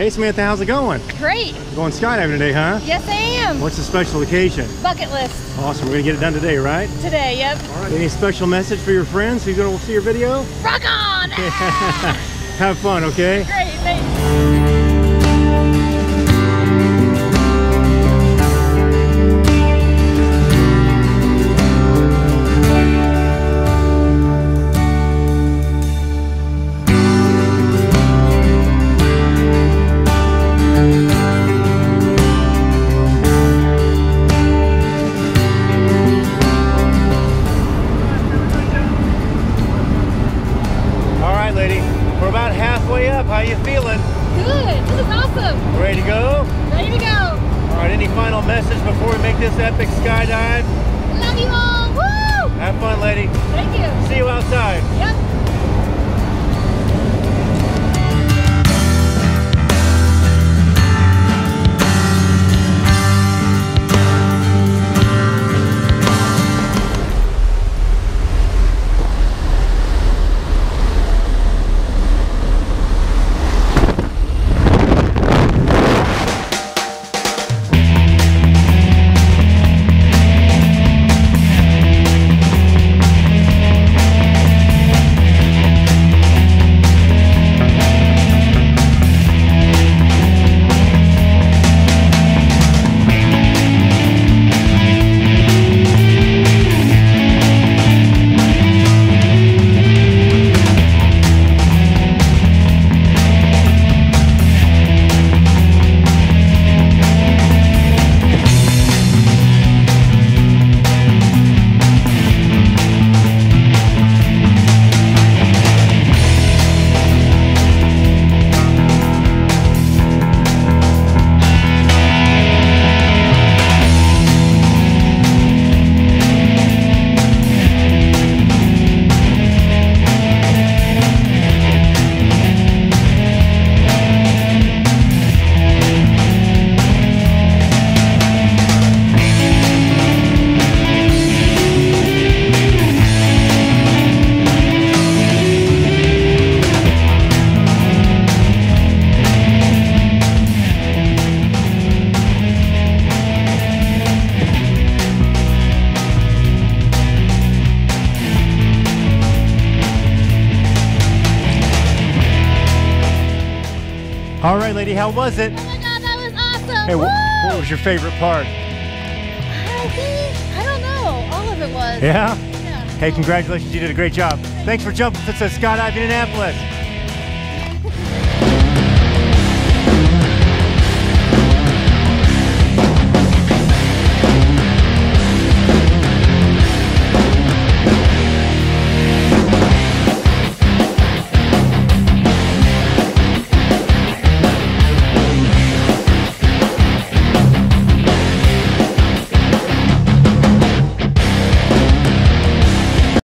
Hey Samantha, how's it going? Great. You're going skydiving today, huh? Yes, I am. What's the special occasion? Bucket list. Awesome, we're gonna get it done today, right? Today, yep. All right. Any special message for your friends who's gonna see your video? Rock on! Have fun, okay? Great, thanks. We're about halfway up. How you feeling? Good. This is awesome. Ready to go? Ready to go. All right, any final message before we make this epic skydive? Love you all. Woo! Have fun, lady. Thank you. See you outside. Yep. All right, lady, how was it? Oh my God, that was awesome. Hey, what was your favorite part? I don't know. All of it was. Yeah? Yeah. Hey, congratulations, you did a great job. Thanks for jumping to Skydive Indianapolis.